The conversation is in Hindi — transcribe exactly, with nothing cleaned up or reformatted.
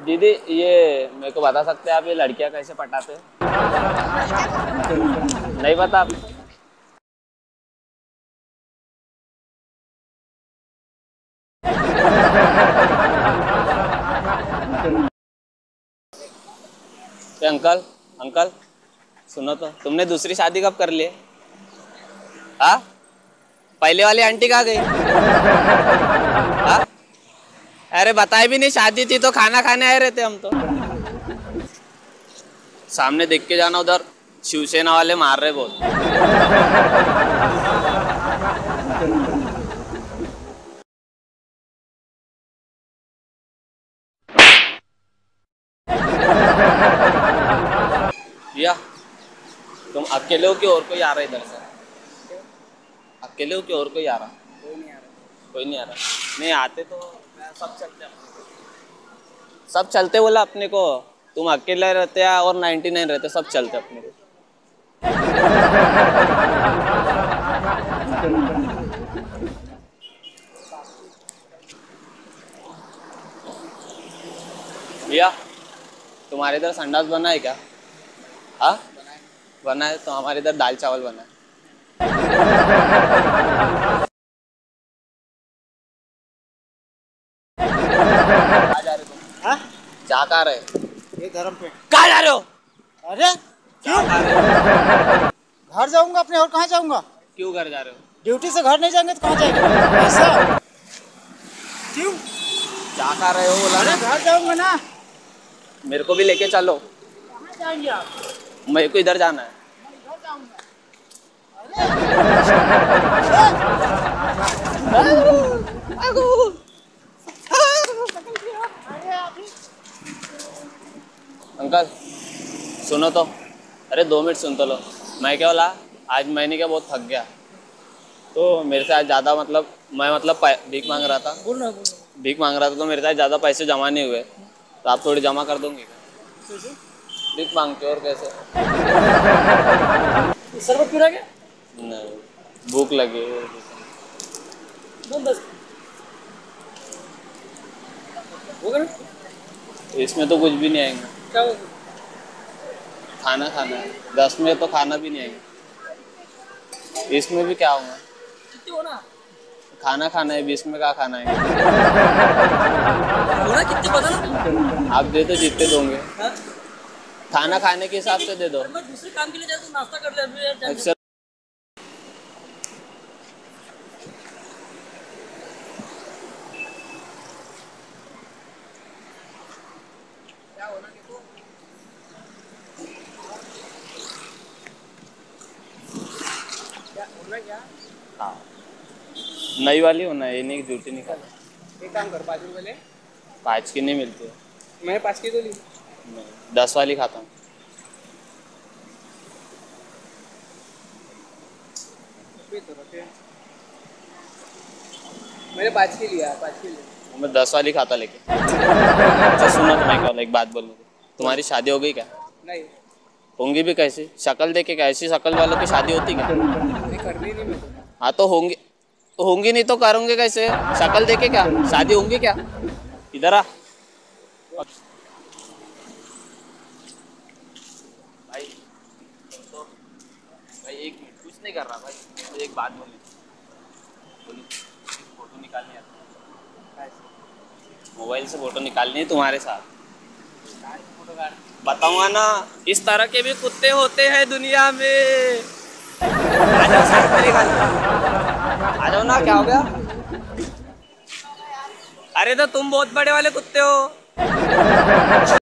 दीदी ये मेरे को बता सकते हैं आप ये लड़कियां कैसे पटाते हैं? नहीं पता आप? तो अंकल अंकल सुनो तो, तुमने दूसरी शादी कब कर ली? हाँ, पहले वाली आंटी कहाँ गई? हाँ, अरे बताए भी नहीं, शादी थी तो खाना खाने आए रहते हम तो। सामने देख के जाना, उधर शिवसेना वाले मार रहे बहुत। या तुम अकेले हो कि और कोई आ रहा है इधर से? अकेले हो कि और कोई आ रहा? कोई नहीं आ रहा। कोई नहीं आ रहा? नहीं आते तो सब चलते अपने को। सब चलते बोला अपने को। तुम अकेले रहते हैं और नाइन्टी नाइन रहते, सब चलते अपने को। भैया तुम्हारे इधर संडास बना है क्या? हाँ बना है, तो हमारे इधर दाल चावल बना है। कहाँ जा रहे तुम? हाँ? क्या कर रहे? ये धर्म पे। कहाँ जा रहे हो? अरे क्यों? घर जाऊंगा अपने, और कहाँ जाऊंगा? क्यों घर जा रहे हो? ड्यूटी से घर नहीं जाएंगे तो कहाँ जाएंगे? ऐसा क्यों? क्या कर रहे हो बोला अरे ना? घर जाऊंगा ना। मेरे को भी लेके चलो। कहाँ जाएंगे आप? मेरे को इधर जाना है। घर जाऊंगा। अंकल सुनो तो, अरे दो मिनट सुन तो लो। मैं क्या बोला, आज मैंने क्या बहुत थक गया, तो मेरे से आज ज़्यादा मतलब मैं मतलब भीख मांग रहा था। बोल रहा बोल रहा। भीख मांग रहा था तो मेरे साथ ज़्यादा पैसे जमा नहीं हुए, तो आप थोड़ी जमा कर दोगे क्या? भीख मांगते और कैसे? शरबत पी रहा क्या? नहीं, भूख लगी। बोल दस होगा ना? इसमें तो कुछ भी नहीं आएगा। क्या होगा? खाना खाना है, दस में तो खाना भी नहीं आएगा। इसमें भी क्या होगा? कितने हो ना? खाना खाना है, बीस में क्या खाना है? होना कितने बता ना? आप दे दो जितने दोगे। हाँ? खाना खाने के हिसाब से दे दो। मैं दूसरे काम के लिए जाता हूँ, नाश्ता कर ले अभी यार, जाने दे। अक्सर क्या होना देखो। क्या होना क्या? हाँ, नई वाली होना है, ये नहीं जूठी नहीं खाना। एक काम कर, पाँच रुपए ले। पाँच की नहीं मिलती है। मैंने पाँच की तो ली। नहीं, दस वाली खाता हूँ। तो रखे मैंने पाँच की लिया, पाँच की लिया। मैं दस वाली खाता लेके। अच्छा सुनो, तो मैं क्या एक बात बोलूँ, तुम्हारी शादी हो गई क्या? नहीं होंगी भी कैसी? शक्ल देखे क्या ऐसी शक्ल वालों की शादी होती क्या? नहीं करनी नहीं मेरे को। हाँ तो होंगी, होंगी नहीं तो करोगे कैसे? शक्ल देखे क्या शादी होंगी क्या? इधर आ भाई। तो भाई एक मिनट, कुछ नहीं कर रहा भाई, मुझे एक बात बोलनी बोली। फोटो निकालनी आती है, मोबाइल से फोटो निकालनी है तुम्हारे साथ। बताऊंगा ना, इस तरह के भी कुत्ते होते हैं दुनिया में। आ जाओ साथ में निकाल, आ जाओ ना। क्या हो गया? अरे तो तुम बहुत बड़े वाले कुत्ते हो।